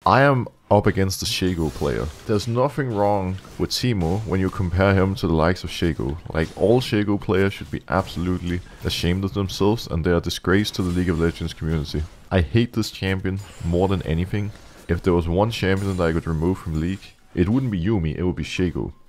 I am up against the Shaco player. There's nothing wrong with Teemo when you compare him to the likes of Shaco. Like, all Shaco players should be absolutely ashamed of themselves, and they are a disgrace to the League of Legends community. I hate this champion more than anything. If there was one champion that I could remove from League, it wouldn't be Yuumi, it would be Shaco.